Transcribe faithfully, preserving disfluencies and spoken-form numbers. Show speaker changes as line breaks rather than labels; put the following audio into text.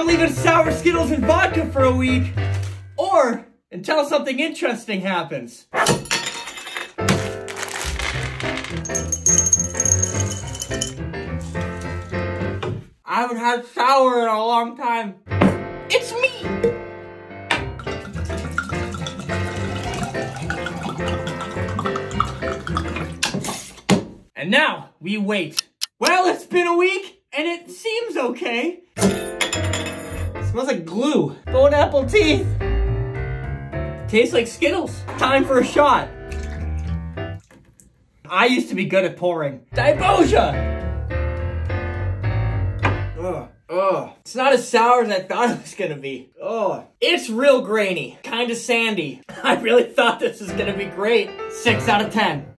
I'm leaving sour Skittles and vodka for a week. Or until something interesting happens. I haven't had sour in a long time. It's me! And now, we wait. Well, it's been a week, and it seems okay. It smells like glue. Bone apple teeth. Tastes like Skittles. Time for a shot. I used to be good at pouring. Dibosia! Ugh, ugh. It's not as sour as I thought it was gonna be. Ugh. It's real grainy. Kinda sandy. I really thought this was gonna be great. Six out of ten.